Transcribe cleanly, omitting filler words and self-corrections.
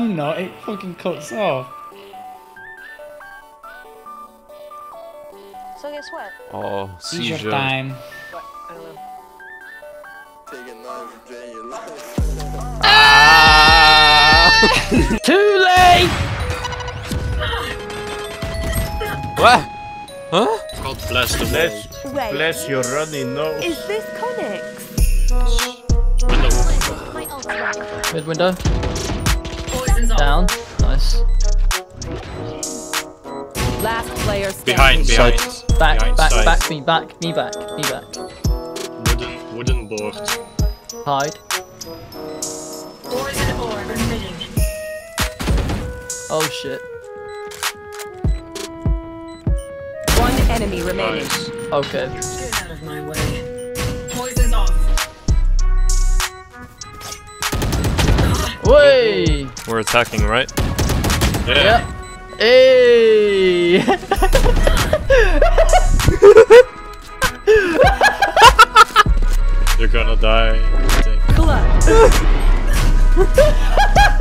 I'm not, it fucking cuts off. So guess what? Oh, Seizure seizure. time. What? I don't know. Taking knife, drain your life. Ah! Too late! What? Huh? God bless the world. Wait, Bless your running nose. is this Connix? Mid window. Down. Nice. Last player standing. Behind. Back, Behind back, side. back, me back. Wooden board. Hide. Oh shit. One enemy remaining. Nice. Okay. Get out of my way. Poison's off. Way. We're attacking, right? Yeah. Yep. Hey. You're gonna die. I think. Clutch.